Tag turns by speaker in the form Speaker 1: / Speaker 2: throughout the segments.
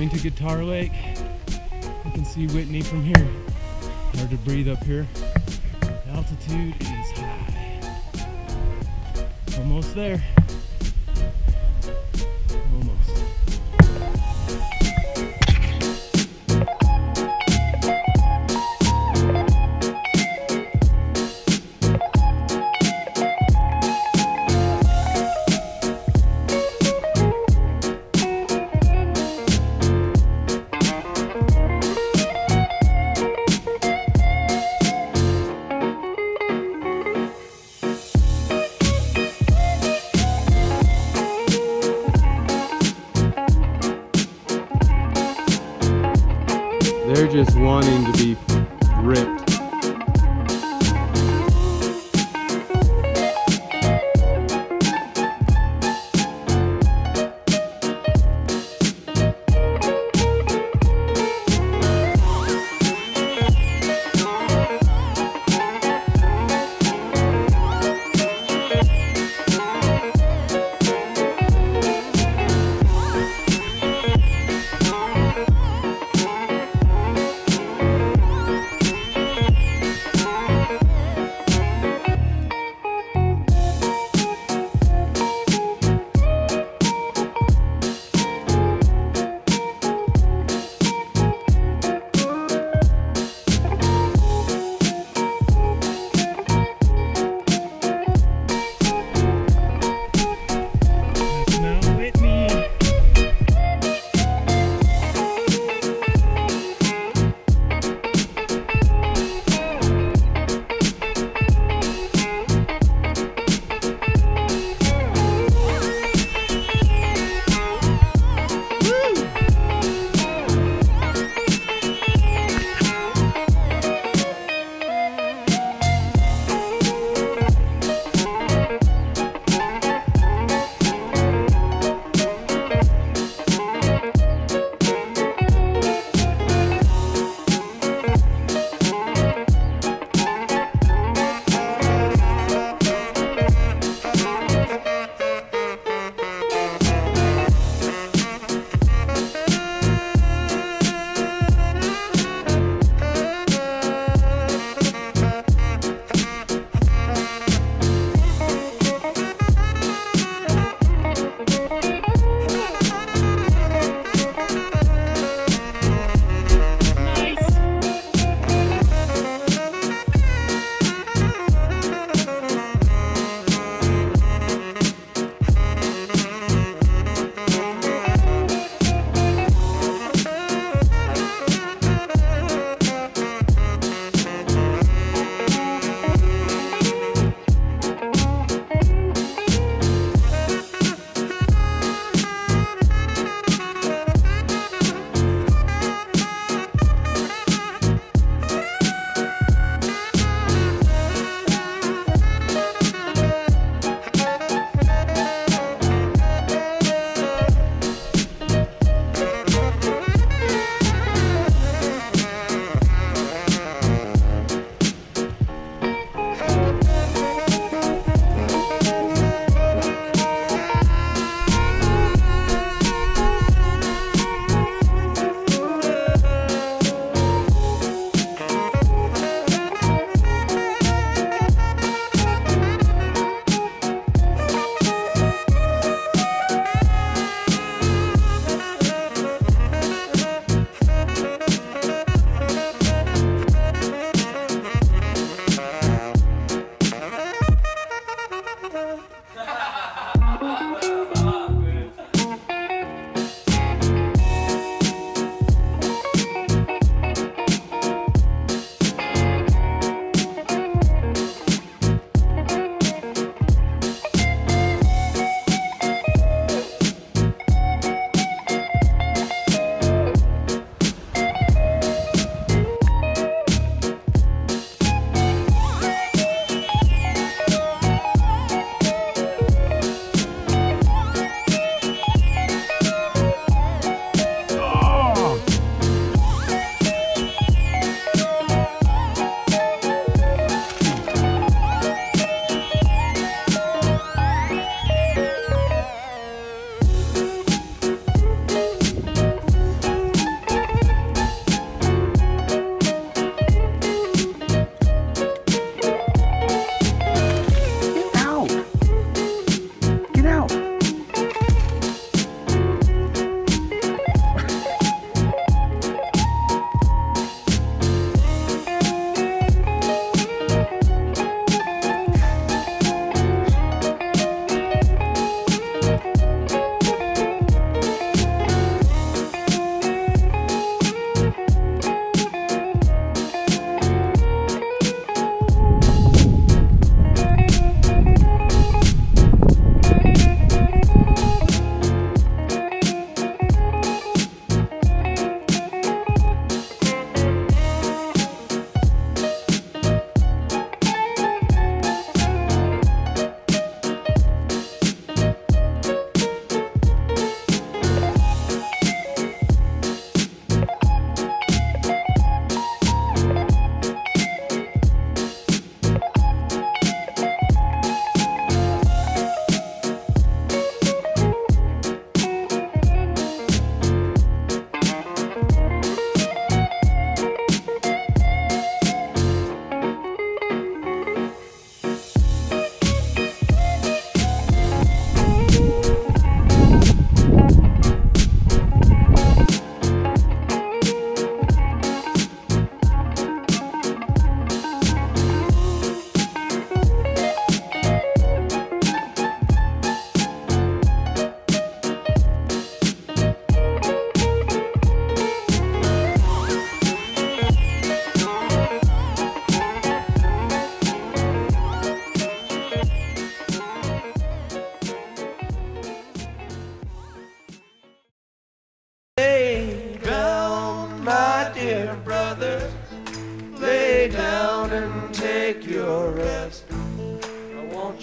Speaker 1: coming to Guitar Lake. You can see Whitney from here. Hard to breathe up here. Altitude is high. Almost there. Almost. They're just wanting to be ripped.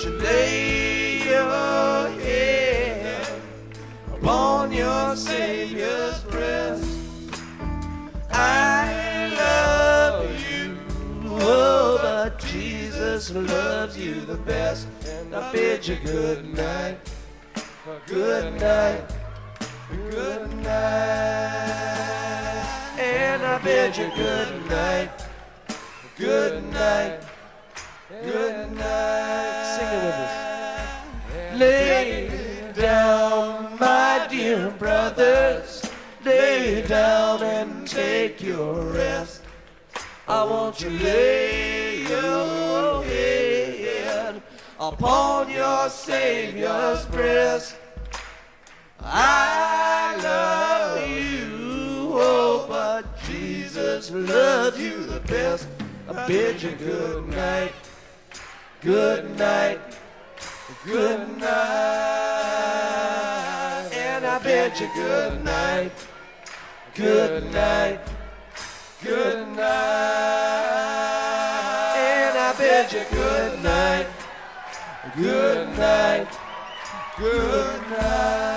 Speaker 2: you lay your head upon your Savior's breast. I love you, oh, but Jesus loves you the best. And I bid you good night, good night, good night. And I bid you good night, good night, good night. Sing it with us. Lay down, my dear brothers, lay down and take your rest. I want you to lay your head upon your Savior's breast. I love you, oh, but Jesus loves you the best. I bid you good night, good night, good night. And I bid you good night, good night, good night. And I bid you good night, good night, good night.